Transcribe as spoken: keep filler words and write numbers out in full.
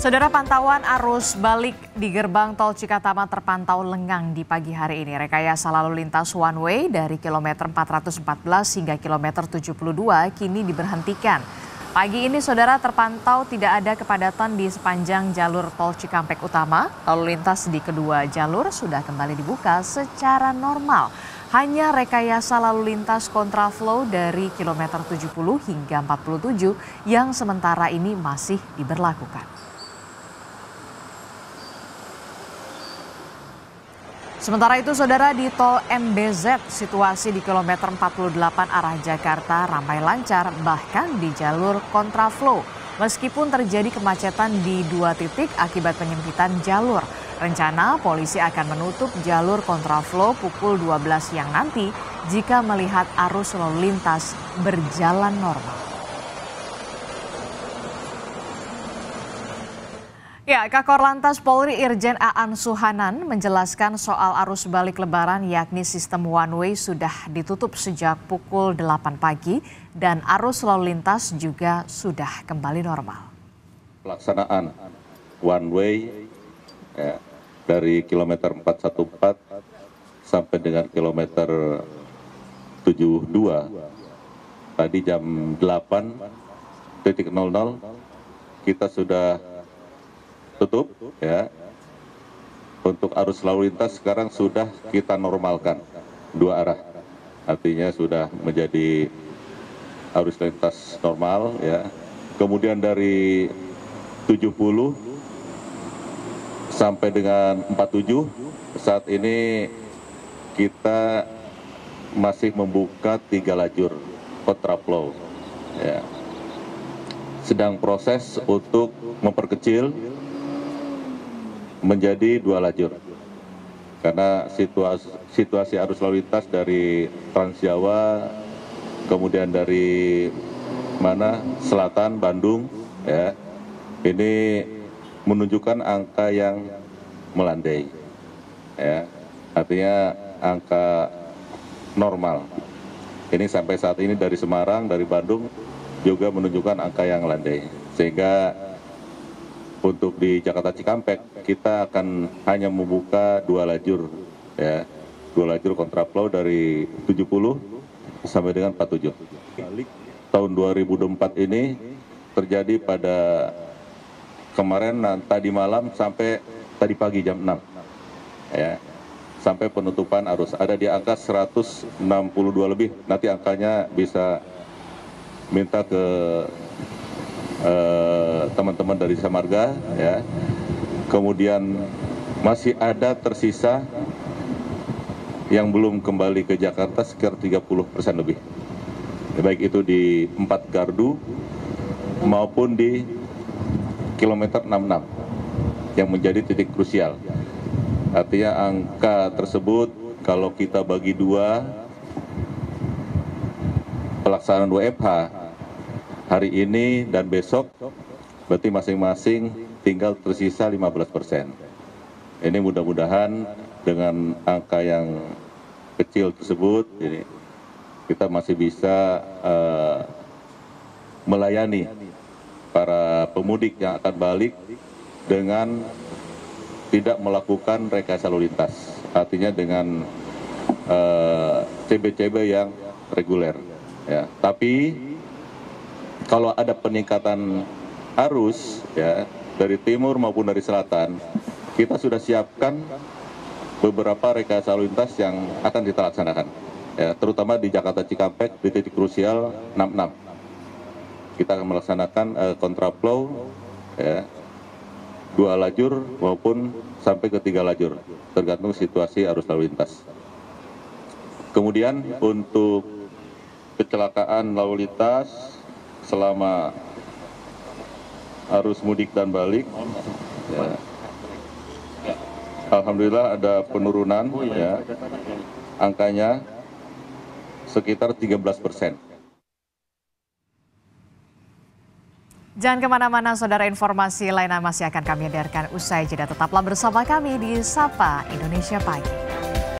Saudara, pantauan arus balik di gerbang tol Cikatama terpantau lengang di pagi hari ini. Rekayasa lalu lintas one way dari kilometer empat ratus empat belas hingga kilometer tujuh puluh dua kini diberhentikan. Pagi ini saudara terpantau tidak ada kepadatan di sepanjang jalur tol Cikampek Utama. Lalu lintas di kedua jalur sudah kembali dibuka secara normal. Hanya rekayasa lalu lintas kontraflow dari kilometer tujuh puluh hingga empat puluh tujuh yang sementara ini masih diberlakukan. Sementara itu saudara, di tol M B Z situasi di kilometer empat puluh delapan arah Jakarta ramai lancar bahkan di jalur kontraflow. Meskipun terjadi kemacetan di dua titik akibat penyempitan jalur. Rencana polisi akan menutup jalur kontraflow pukul dua belas siang nanti jika melihat arus lalu lintas berjalan normal. Ya, Kakor Lantas Polri Irjen Aan Suhanan menjelaskan soal arus balik Lebaran, yakni sistem one way sudah ditutup sejak pukul delapan pagi dan arus lalu lintas juga sudah kembali normal. Pelaksanaan one way ya, dari kilometer empat ratus empat belas sampai dengan kilometer tujuh puluh dua tadi jam delapan nol nol kita sudah tutup ya. Untuk arus lalu lintas sekarang sudah kita normalkan dua arah, artinya sudah menjadi arus lintas normal ya. Kemudian dari tujuh puluh sampai dengan empat puluh tujuh saat ini kita masih membuka tiga lajur kontraflow ya. Sedang proses untuk memperkecil menjadi dua lajur karena situasi, situasi arus lalu lintas dari Trans Jawa kemudian dari mana selatan Bandung ya, ini menunjukkan angka yang melandai ya, artinya angka normal. Ini sampai saat ini dari Semarang, dari Bandung juga menunjukkan angka yang landai, sehingga untuk di Jakarta Cikampek kita akan hanya membuka dua lajur ya, dua lajur kontraflow dari tujuh puluh sampai dengan empat puluh tujuh. Tahun dua ribu dua puluh empat ini terjadi pada kemarin nah, tadi malam sampai tadi pagi jam enam ya, sampai penutupan arus ada di angka seratus enam puluh dua lebih. Nanti angkanya bisa minta ke teman-teman uh, dari Samarga ya. Kemudian masih ada tersisa yang belum kembali ke Jakarta sekitar tiga puluh persen lebih ya, baik itu di empat gardu maupun di kilometer enam puluh enam yang menjadi titik krusial. Artinya angka tersebut kalau kita bagi dua, pelaksanaan W F H hari ini dan besok berarti masing-masing tinggal tersisa lima belas persen. Ini mudah-mudahan dengan angka yang kecil tersebut ini kita masih bisa uh, melayani para pemudik yang akan balik dengan tidak melakukan rekayasa lalu lintas, artinya dengan C B C B yang reguler ya. Tapi kalau ada peningkatan arus ya dari timur maupun dari selatan, kita sudah siapkan beberapa rekayasa lalu lintas yang akan kita laksanakan ya, terutama di Jakarta Cikampek di titik krusial enam puluh enam. Kita akan melaksanakan uh, kontraflow ya, dua lajur maupun sampai ke tiga lajur tergantung situasi arus lalu lintas. Kemudian untuk kecelakaan lalu lintas selama arus mudik dan balik ya, alhamdulillah ada penurunan ya, angkanya sekitar tiga belas persen. Jangan kemana-mana saudara, informasi lainnya masih akan kami hadirkan usai jeda. Tetaplah bersama kami di Sapa Indonesia Pagi.